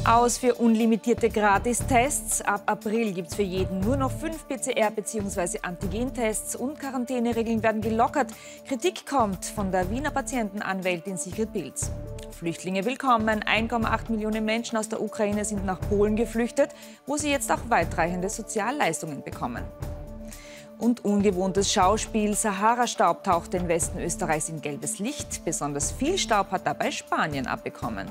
Aus für unlimitierte Gratistests. Ab April gibt es für jeden nur noch 5 PCR- bzw. Antigentests und Quarantäneregeln werden gelockert. Kritik kommt von der Wiener Patientenanwältin Sigrid Pilz. Flüchtlinge willkommen. 1,8 Millionen Menschen aus der Ukraine sind nach Polen geflüchtet, wo sie jetzt auch weitreichende Sozialleistungen bekommen. Und ungewohntes Schauspiel. Sahara-Staub taucht den Westen Österreichs in gelbes Licht. Besonders viel Staub hat dabei Spanien abbekommen.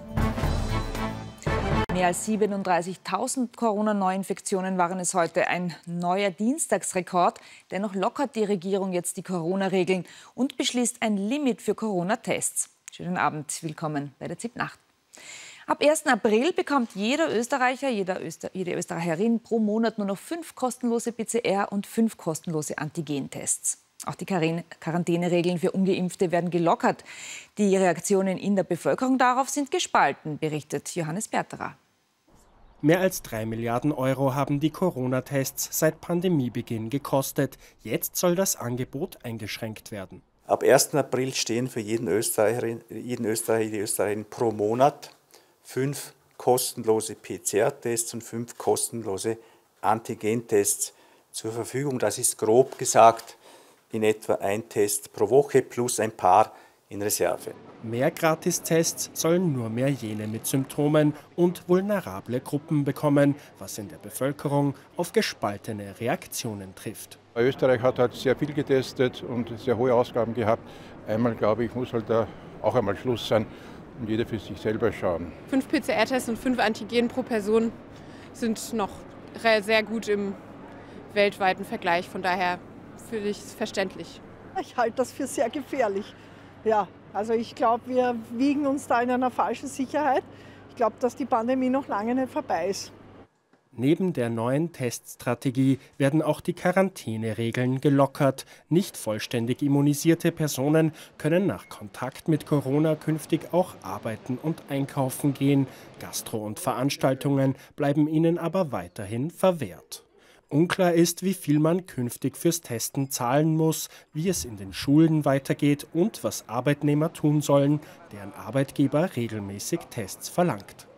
Mehr als 37.000 Corona-Neuinfektionen waren es heute. Ein neuer Dienstagsrekord. Dennoch lockert die Regierung jetzt die Corona-Regeln und beschließt ein Limit für Corona-Tests. Schönen Abend, willkommen bei der ZIP Nacht. Ab 1. April bekommt jeder Österreicher, jede Österreicherin pro Monat nur noch 5 kostenlose PCR- und 5 kostenlose Antigentests. Auch die Quarantäneregeln für Ungeimpfte werden gelockert. Die Reaktionen in der Bevölkerung darauf sind gespalten, berichtet Johannes Berterer. Mehr als 3 Milliarden Euro haben die Corona-Tests seit Pandemiebeginn gekostet. Jetzt soll das Angebot eingeschränkt werden. Ab 1. April stehen für jeden Österreicher, jede Österreicherin pro Monat 5 kostenlose PCR-Tests und 5 kostenlose Antigentests zur Verfügung. Das ist grob gesagt in etwa ein Test pro Woche plus ein paar in Reserve. Mehr Gratistests sollen nur mehr jene mit Symptomen und vulnerable Gruppen bekommen, was in der Bevölkerung auf gespaltene Reaktionen trifft. Österreich hat halt sehr viel getestet und sehr hohe Ausgaben gehabt. Einmal, glaube ich, muss halt da auch einmal Schluss sein und jeder für sich selber schauen. 5 PCR-Tests und 5 Antigen pro Person sind noch sehr gut im weltweiten Vergleich. Von daher finde ich es verständlich. Ich halte das für sehr gefährlich. Ja, also ich glaube, wir wiegen uns da in einer falschen Sicherheit. Ich glaube, dass die Pandemie noch lange nicht vorbei ist. Neben der neuen Teststrategie werden auch die Quarantäneregeln gelockert. Nicht vollständig immunisierte Personen können nach Kontakt mit Corona künftig auch arbeiten und einkaufen gehen. Gastro- und Veranstaltungen bleiben ihnen aber weiterhin verwehrt. Unklar ist, wie viel man künftig fürs Testen zahlen muss, wie es in den Schulen weitergeht und was Arbeitnehmer tun sollen, deren Arbeitgeber regelmäßig Tests verlangt.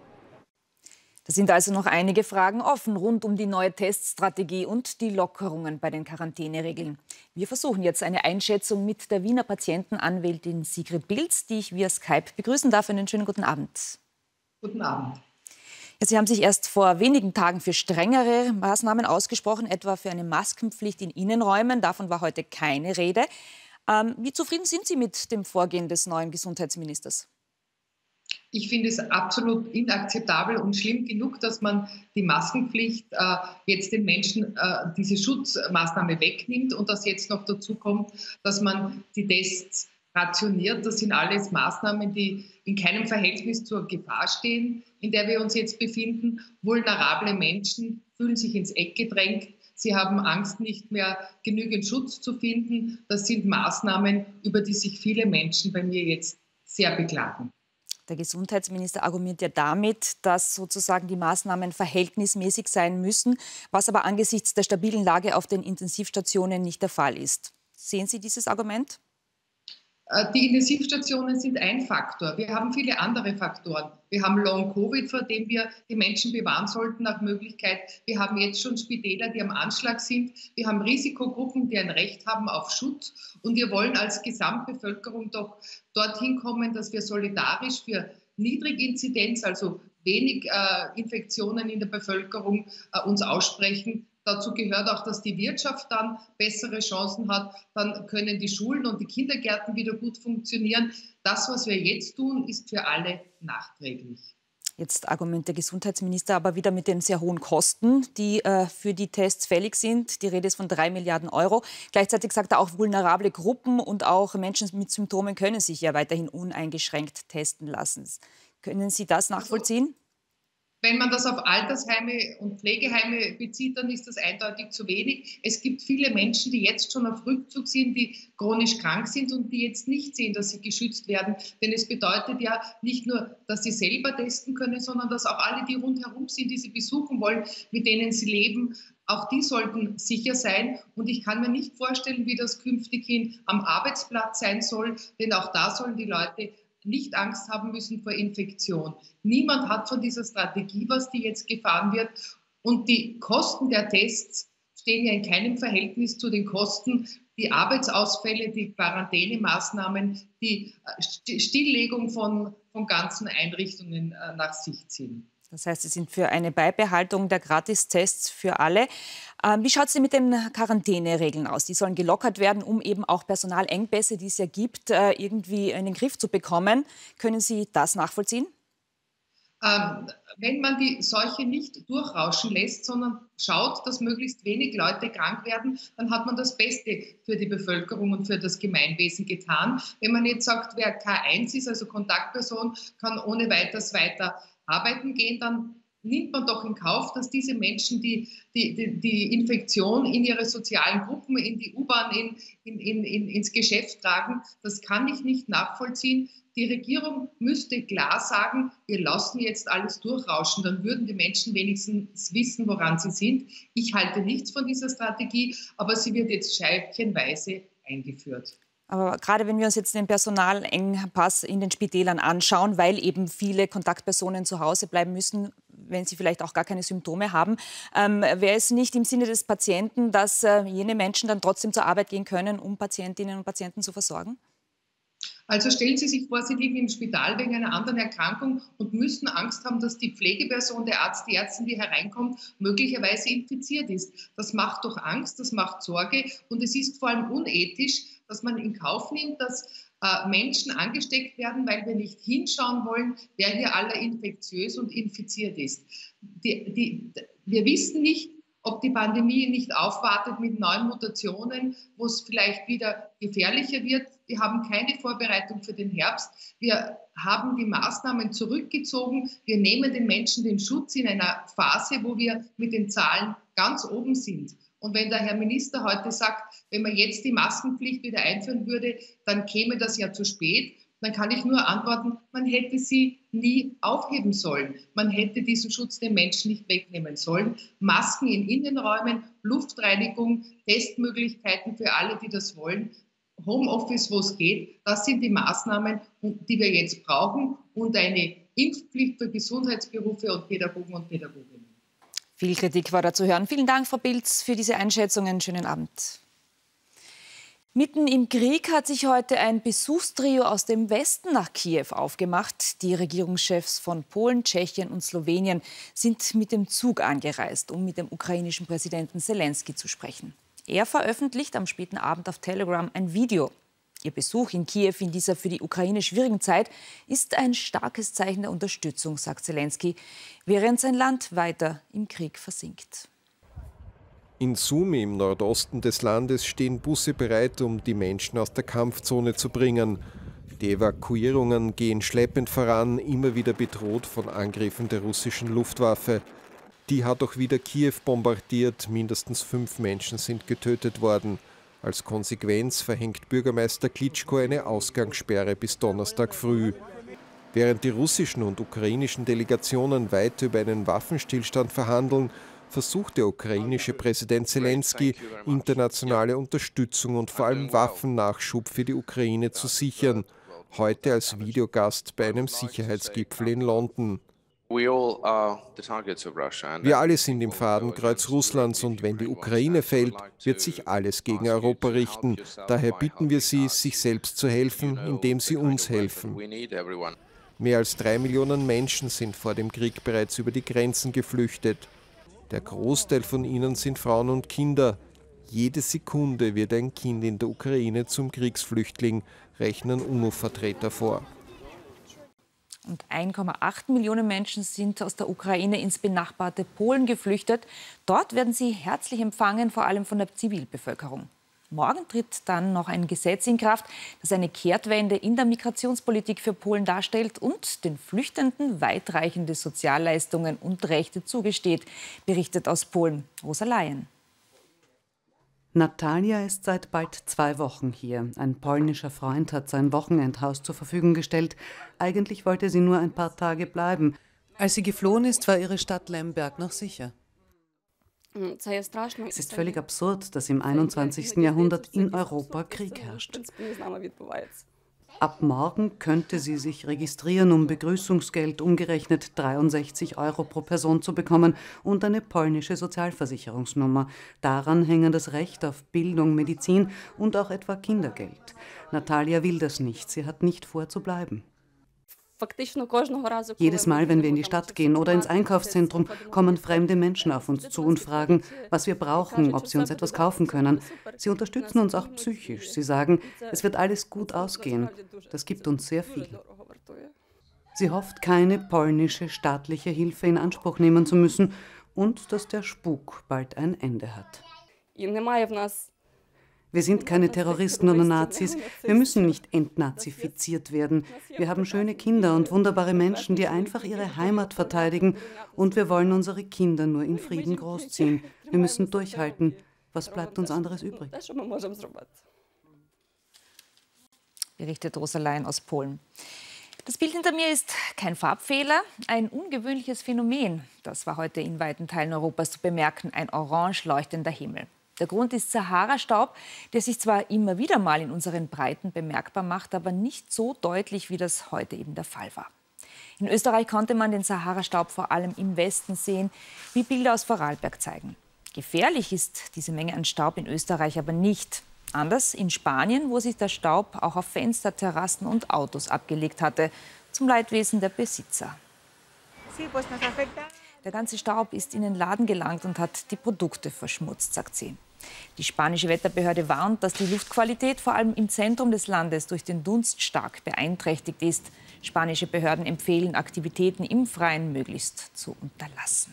Da sind also noch einige Fragen offen rund um die neue Teststrategie und die Lockerungen bei den Quarantäneregeln. Wir versuchen jetzt eine Einschätzung mit der Wiener Patientenanwältin Sigrid Pilz, die ich via Skype begrüßen darf. Einen schönen guten Abend. Guten Abend. Ja, Sie haben sich erst vor wenigen Tagen für strengere Maßnahmen ausgesprochen, etwa für eine Maskenpflicht in Innenräumen. Davon war heute keine Rede. Wie zufrieden sind Sie mit dem Vorgehen des neuen Gesundheitsministers? Ich finde es absolut inakzeptabel und schlimm genug, dass man die Maskenpflicht jetzt den Menschen diese Schutzmaßnahme wegnimmt und dass jetzt noch dazu kommt, dass man die Tests rationiert. Das sind alles Maßnahmen, die in keinem Verhältnis zur Gefahr stehen, in der wir uns jetzt befinden. Vulnerable Menschen fühlen sich ins Eck gedrängt. Sie haben Angst, nicht mehr genügend Schutz zu finden. Das sind Maßnahmen, über die sich viele Menschen bei mir jetzt sehr beklagen. Der Gesundheitsminister argumentiert ja damit, dass sozusagen die Maßnahmen verhältnismäßig sein müssen, was aber angesichts der stabilen Lage auf den Intensivstationen nicht der Fall ist. Sehen Sie dieses Argument? Die Intensivstationen sind ein Faktor. Wir haben viele andere Faktoren. Wir haben Long-Covid, vor dem wir die Menschen bewahren sollten nach Möglichkeit. Wir haben jetzt schon Spitäler, die am Anschlag sind. Wir haben Risikogruppen, die ein Recht haben auf Schutz. Und wir wollen als Gesamtbevölkerung doch dorthin kommen, dass wir solidarisch für Niedriginzidenz, also wenig Infektionen in der Bevölkerung, uns aussprechen. Dazu gehört auch, dass die Wirtschaft dann bessere Chancen hat. Dann können die Schulen und die Kindergärten wieder gut funktionieren. Das, was wir jetzt tun, ist für alle nachträglich. Jetzt argumentiert der Gesundheitsminister aber wieder mit den sehr hohen Kosten, die für die Tests fällig sind. Die Rede ist von 3 Milliarden Euro. Gleichzeitig sagt er auch, vulnerable Gruppen und auch Menschen mit Symptomen können sich ja weiterhin uneingeschränkt testen lassen. Können Sie das nachvollziehen? Wenn man das auf Altersheime und Pflegeheime bezieht, dann ist das eindeutig zu wenig. Es gibt viele Menschen, die jetzt schon auf Rückzug sind, die chronisch krank sind und die jetzt nicht sehen, dass sie geschützt werden. Denn es bedeutet ja nicht nur, dass sie selber testen können, sondern dass auch alle, die rundherum sind, die sie besuchen wollen, mit denen sie leben, auch die sollten sicher sein. Und ich kann mir nicht vorstellen, wie das künftig hin am Arbeitsplatz sein soll, denn auch da sollen die Leute nicht Angst haben müssen vor Infektion. Niemand hat von dieser Strategie was, die jetzt gefahren wird. Und die Kosten der Tests stehen ja in keinem Verhältnis zu den Kosten, die Arbeitsausfälle, die Quarantänemaßnahmen, die Stilllegung von ganzen Einrichtungen nach sich ziehen. Das heißt, Sie sind für eine Beibehaltung der Gratistests für alle. Wie schaut es denn mit den Quarantäneregeln aus? Die sollen gelockert werden, um eben auch Personalengpässe, die es ja gibt, irgendwie in den Griff zu bekommen. Können Sie das nachvollziehen? Wenn man die Seuche nicht durchrauschen lässt, sondern schaut, dass möglichst wenig Leute krank werden, dann hat man das Beste für die Bevölkerung und für das Gemeinwesen getan. Wenn man jetzt sagt, wer K1 ist, also Kontaktperson, kann ohne weiteres weiter arbeiten gehen, dann nimmt man doch in Kauf, dass diese Menschen die Infektion in ihre sozialen Gruppen, in die U-Bahn, ins Geschäft tragen. Das kann ich nicht nachvollziehen. Die Regierung müsste klar sagen, wir lassen jetzt alles durchrauschen, dann würden die Menschen wenigstens wissen, woran sie sind. Ich halte nichts von dieser Strategie, aber sie wird jetzt scheibchenweise eingeführt. Aber gerade wenn wir uns jetzt den Personalengpass in den Spitälern anschauen, weil eben viele Kontaktpersonen zu Hause bleiben müssen, wenn sie vielleicht auch gar keine Symptome haben, wäre es nicht im Sinne des Patienten, dass jene Menschen dann trotzdem zur Arbeit gehen können, um Patientinnen und Patienten zu versorgen? Also stellen Sie sich vor, Sie liegen im Spital wegen einer anderen Erkrankung und müssen Angst haben, dass die Pflegeperson, der Arzt, die Ärztin, die hereinkommt, möglicherweise infiziert ist. Das macht doch Angst, das macht Sorge und es ist vor allem unethisch, dass man in Kauf nimmt, dass Menschen angesteckt werden, weil wir nicht hinschauen wollen, wer hier aller infektiös und infiziert ist. Wir wissen nicht, ob die Pandemie nicht aufwartet mit neuen Mutationen, wo es vielleicht wieder gefährlicher wird. Wir haben keine Vorbereitung für den Herbst. Wir haben die Maßnahmen zurückgezogen. Wir nehmen den Menschen den Schutz in einer Phase, wo wir mit den Zahlen ganz oben sind. Und wenn der Herr Minister heute sagt, wenn man jetzt die Maskenpflicht wieder einführen würde, dann käme das ja zu spät. Dann kann ich nur antworten, man hätte sie nie aufheben sollen. Man hätte diesen Schutz den Menschen nicht wegnehmen sollen. Masken in Innenräumen, Luftreinigung, Testmöglichkeiten für alle, die das wollen, Homeoffice, wo es geht, das sind die Maßnahmen, die wir jetzt brauchen und eine Impfpflicht für Gesundheitsberufe und Pädagogen und Pädagoginnen. Viel Kritik war da zu hören. Vielen Dank, Frau Pilz, für diese Einschätzungen. Schönen Abend. Mitten im Krieg hat sich heute ein Besuchstrio aus dem Westen nach Kiew aufgemacht. Die Regierungschefs von Polen, Tschechien und Slowenien sind mit dem Zug angereist, um mit dem ukrainischen Präsidenten Selenskyj zu sprechen. Er veröffentlicht am späten Abend auf Telegram ein Video. Ihr Besuch in Kiew in dieser für die Ukraine schwierigen Zeit ist ein starkes Zeichen der Unterstützung, sagt Selenskyj, während sein Land weiter im Krieg versinkt. In Sumy im Nordosten des Landes stehen Busse bereit, um die Menschen aus der Kampfzone zu bringen. Die Evakuierungen gehen schleppend voran, immer wieder bedroht von Angriffen der russischen Luftwaffe. Die hat auch wieder Kiew bombardiert, mindestens 5 Menschen sind getötet worden. Als Konsequenz verhängt Bürgermeister Klitschko eine Ausgangssperre bis Donnerstag früh. Während die russischen und ukrainischen Delegationen weiter über einen Waffenstillstand verhandeln, versucht der ukrainische Präsident Selenskyj, internationale Unterstützung und vor allem Waffennachschub für die Ukraine zu sichern. Heute als Videogast bei einem Sicherheitsgipfel in London. Wir alle sind im Fadenkreuz Russlands und wenn die Ukraine fällt, wird sich alles gegen Europa richten. Daher bitten wir Sie, sich selbst zu helfen, indem Sie uns helfen. Mehr als 3 Millionen Menschen sind vor dem Krieg bereits über die Grenzen geflüchtet. Der Großteil von ihnen sind Frauen und Kinder. Jede Sekunde wird ein Kind in der Ukraine zum Kriegsflüchtling, rechnen UNO-Vertreter vor. Und 1,8 Millionen Menschen sind aus der Ukraine ins benachbarte Polen geflüchtet. Dort werden sie herzlich empfangen, vor allem von der Zivilbevölkerung. Morgen tritt dann noch ein Gesetz in Kraft, das eine Kehrtwende in der Migrationspolitik für Polen darstellt und den Flüchtenden weitreichende Sozialleistungen und Rechte zugesteht, berichtet aus Polen Rosa Laien. Natalia ist seit bald 2 Wochen hier. Ein polnischer Freund hat sein Wochenendhaus zur Verfügung gestellt. Eigentlich wollte sie nur ein paar Tage bleiben. Als sie geflohen ist, war ihre Stadt Lemberg noch sicher. Es ist völlig absurd, dass im 21. Jahrhundert in Europa Krieg herrscht. Ab morgen könnte sie sich registrieren, um Begrüßungsgeld umgerechnet 63 € pro Person zu bekommen und eine polnische Sozialversicherungsnummer. Daran hängen das Recht auf Bildung, Medizin und auch etwa Kindergeld. Natalia will das nicht, sie hat nicht vor zu bleiben. Jedes Mal, wenn wir in die Stadt gehen oder ins Einkaufszentrum, kommen fremde Menschen auf uns zu und fragen, was wir brauchen, ob sie uns etwas kaufen können. Sie unterstützen uns auch psychisch. Sie sagen, es wird alles gut ausgehen. Das gibt uns sehr viel. Sie hofft, keine polnische staatliche Hilfe in Anspruch nehmen zu müssen und dass der Spuk bald ein Ende hat. Wir sind keine Terroristen oder Nazis. Wir müssen nicht entnazifiziert werden. Wir haben schöne Kinder und wunderbare Menschen, die einfach ihre Heimat verteidigen. Und wir wollen unsere Kinder nur in Frieden großziehen. Wir müssen durchhalten. Was bleibt uns anderes übrig? Berichtet Rosa Lein aus Polen. Das Bild hinter mir ist kein Farbfehler, ein ungewöhnliches Phänomen. Das war heute in weiten Teilen Europas zu bemerken, ein orange leuchtender Himmel. Der Grund ist Sahara-Staub, der sich zwar immer wieder mal in unseren Breiten bemerkbar macht, aber nicht so deutlich, wie das heute eben der Fall war. In Österreich konnte man den Sahara-Staub vor allem im Westen sehen, wie Bilder aus Vorarlberg zeigen. Gefährlich ist diese Menge an Staub in Österreich aber nicht. Anders in Spanien, wo sich der Staub auch auf Fenster, Terrassen und Autos abgelegt hatte, zum Leidwesen der Besitzer. Der ganze Staub ist in den Laden gelangt und hat die Produkte verschmutzt, sagt sie. Die spanische Wetterbehörde warnt, dass die Luftqualität vor allem im Zentrum des Landes durch den Dunst stark beeinträchtigt ist. Spanische Behörden empfehlen, Aktivitäten im Freien möglichst zu unterlassen.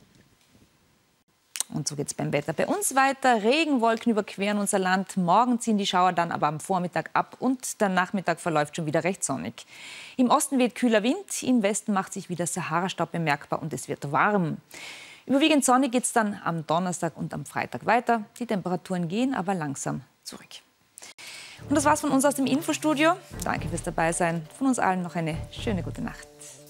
Und so geht es beim Wetter bei uns weiter. Regenwolken überqueren unser Land. Morgen ziehen die Schauer dann aber am Vormittag ab und der Nachmittag verläuft schon wieder recht sonnig. Im Osten weht kühler Wind, im Westen macht sich wieder Sahara-Staub bemerkbar und es wird warm. Überwiegend sonnig geht es dann am Donnerstag und am Freitag weiter. Die Temperaturen gehen aber langsam zurück. Und das war's von uns aus dem Infostudio. Danke fürs Dabeisein. Von uns allen noch eine schöne gute Nacht.